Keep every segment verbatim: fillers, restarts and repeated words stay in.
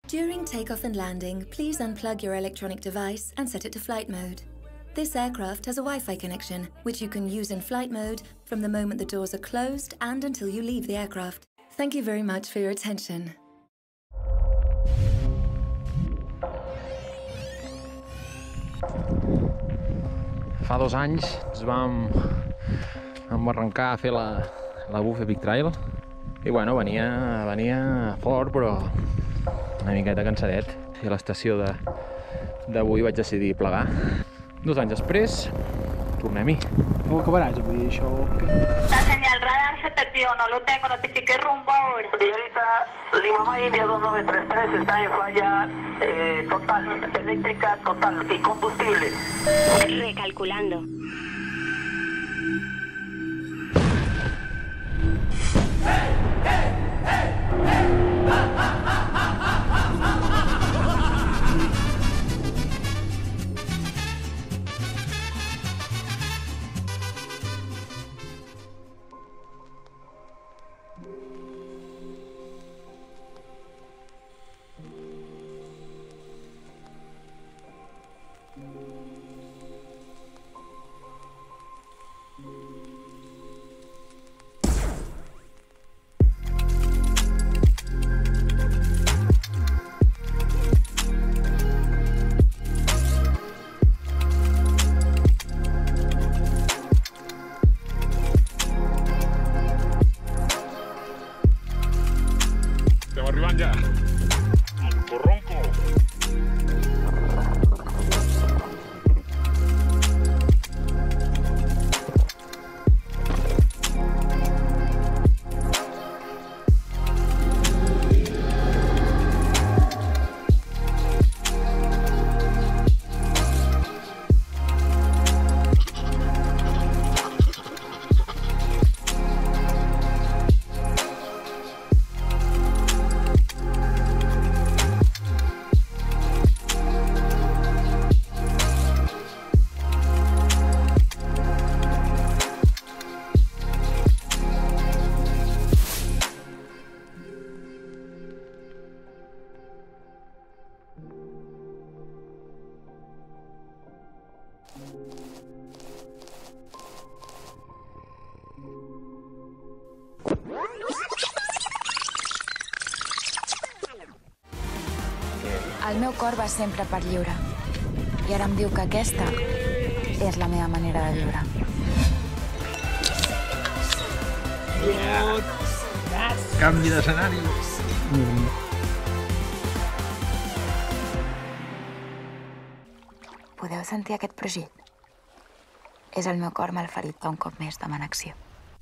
During takeoff and landing, please unplug your electronic device and set it to flight mode. This aircraft has a Wi-Fi connection, which you can use in flight mode from the moment the doors are closed and until you leave the aircraft. Thank you very much for your attention. Fa dos anys ens vam, vam arrencar a fer la, la Buffet Big Trail i bueno, venia, venia fort però una miqueta cansadet i a l'estació d'avui vaig decidir plegar. Dos anys després, tornem-hi. No ho acabaràs avui, això? La señal radar se perdió, no lo tengo, notifique rumbo ahora. Señorita, Lima India dos nueve tres tres está en falla eh, total, eléctrica total y combustible. Recalculando. El meu cor va sempre per lliure. I ara em diu que aquesta és la meva manera de viure. Canvi d'escenari. Podeu sentir aquest brugit? És el meu cor malferit que un cop més demana acció.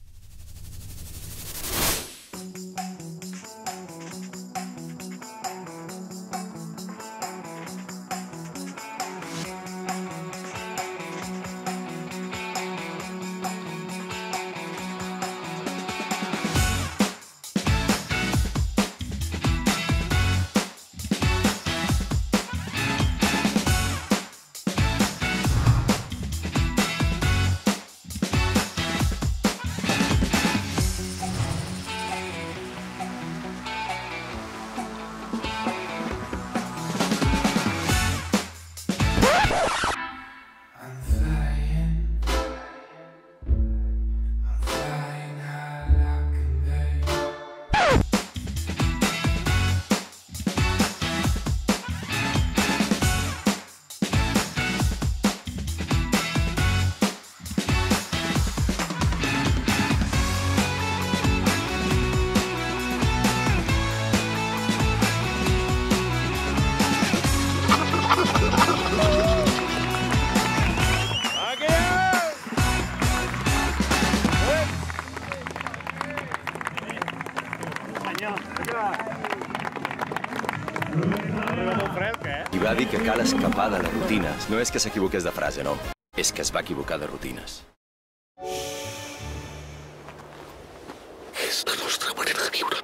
I va dir que cal escapar de les rutines. No és que s'equivoqués de frase, no. És que es va equivocar de rutines. És la nostra manera de viure.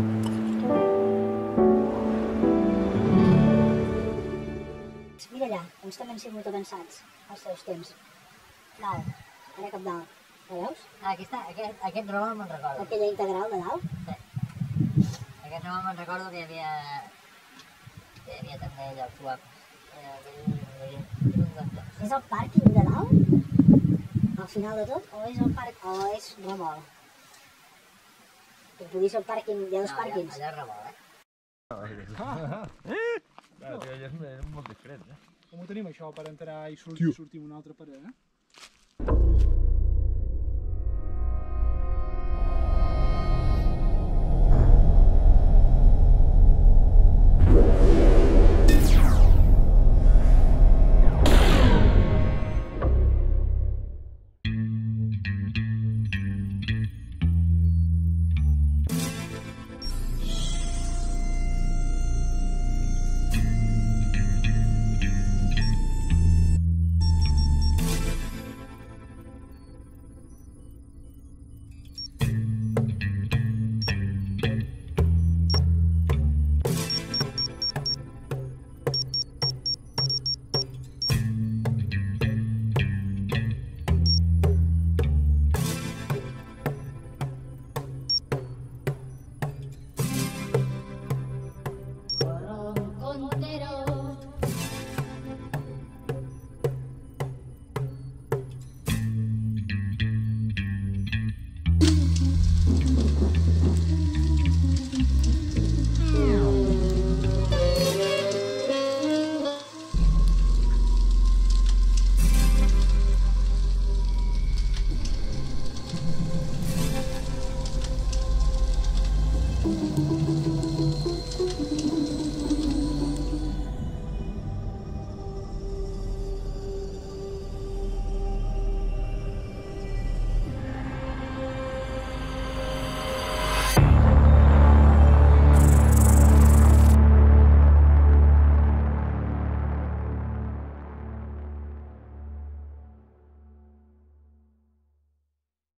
Mira allà, uns també han sigut avançats, als seus temps. Dalt, allà cap dalt. La veus? Ah, aquí està, aquest, aquest robot me'n recordo. Aquella integral de dalt? Sí. Aquest robot me'n recordo que hi havia tenia també allò suat. És el pàrquing de dalt? Al final de tot? O és el parc... o és remol? Que podria ser el pàrquing... Hi ha dos pàrquings. Allà és remol, eh? Clar, tio, allà és molt discret, eh? Com ho tenim, això, per entrar i sortir, sortir una altra parada?